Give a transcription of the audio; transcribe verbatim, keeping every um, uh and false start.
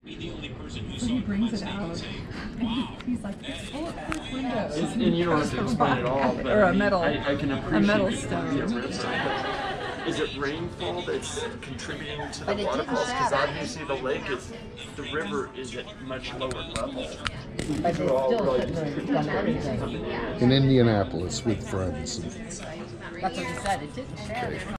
So he brings it out. He's like, it's full of pink windows. And, and you don't have to explain it all, but or a I mean, metal, I, I can appreciate a metal it stone. being a ripstone, but is it rainfall that's contributing to the But it didn't waterfalls? Because shatter. obviously the lake is, the river is at much lower level. But it still shouldn't have done anything. In Indianapolis with friends. That's what he said. It didn't shatter.